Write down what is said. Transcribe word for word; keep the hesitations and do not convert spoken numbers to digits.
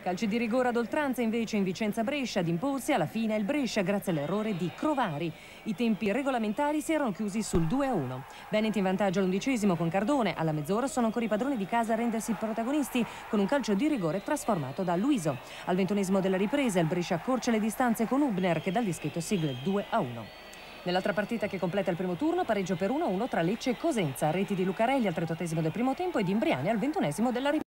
Calci di rigore ad oltranza invece in Vicenza Brescia, ad imporsi alla fine il Brescia grazie all'errore di Crovari. I tempi regolamentari si erano chiusi sul due a uno. Veneti in vantaggio all'undicesimo con Cardone, alla mezz'ora sono ancora i padroni di casa a rendersi protagonisti con un calcio di rigore trasformato da Luiso. Al ventunesimo della ripresa il Brescia accorcia le distanze con Hubner che dal dischetto sigla il due a uno. Nell'altra partita che completa il primo turno, pareggio per uno a uno tra Lecce e Cosenza, reti di Lucarelli al trentottesimo del primo tempo e di Imbriani al ventunesimo della ripresa.